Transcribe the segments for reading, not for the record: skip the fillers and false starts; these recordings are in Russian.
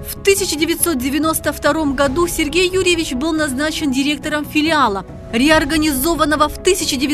В 1992 году Сергей Юрьевич был назначен директором филиала, реорганизованного в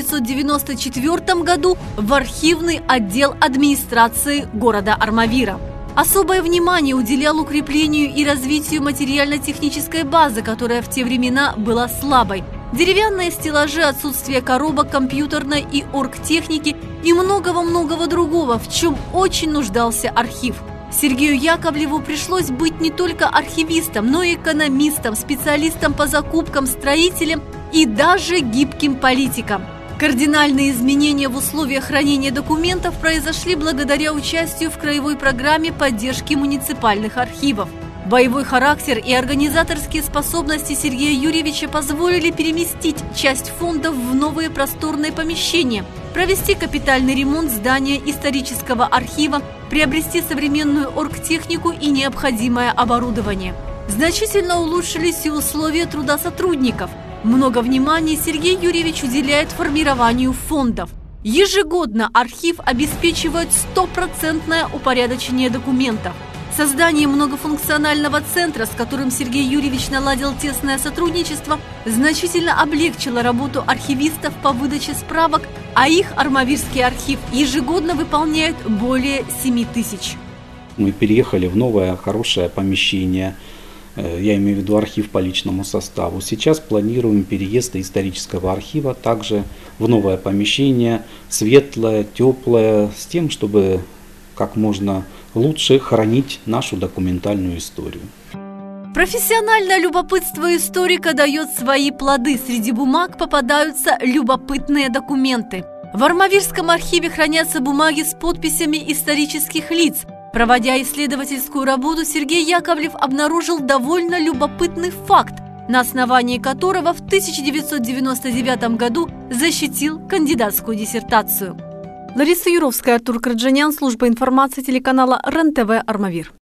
1994 году в архивный отдел администрации города Армавира. Особое внимание уделял укреплению и развитию материально-технической базы, которая в те времена была слабой. Деревянные стеллажи, отсутствие коробок, компьютерной и оргтехники и многого-многого другого, в чем очень нуждался архив. Сергею Яковлеву пришлось быть не только архивистом, но и экономистом, специалистом по закупкам, строителем и даже гибким политиком. Кардинальные изменения в условиях хранения документов произошли благодаря участию в краевой программе поддержки муниципальных архивов. Боевой характер и организаторские способности Сергея Юрьевича позволили переместить часть фондов в новые просторные помещения, провести капитальный ремонт здания исторического архива, приобрести современную оргтехнику и необходимое оборудование. Значительно улучшились и условия труда сотрудников. Много внимания Сергей Юрьевич уделяет формированию фондов. Ежегодно архив обеспечивает стопроцентное упорядочение документов. Создание многофункционального центра, с которым Сергей Юрьевич наладил тесное сотрудничество, значительно облегчило работу архивистов по выдаче справок, а их Армавирский архив ежегодно выполняет более 7 тысяч. Мы переехали в новое хорошее помещение, я имею в виду архив по личному составу. Сейчас планируем переезд исторического архива также в новое помещение, светлое, теплое, с тем, чтобы как можно лучше хранить нашу документальную историю. Профессиональное любопытство историка дает свои плоды. Среди бумаг попадаются любопытные документы. В Армавирском архиве хранятся бумаги с подписями исторических лиц. Проводя исследовательскую работу, Сергей Яковлев обнаружил довольно любопытный факт, на основании которого в 1999 году защитил кандидатскую диссертацию. Лариса Юровская, Артур Краджанян, служба информации телеканала РЕН-ТВ Армавир.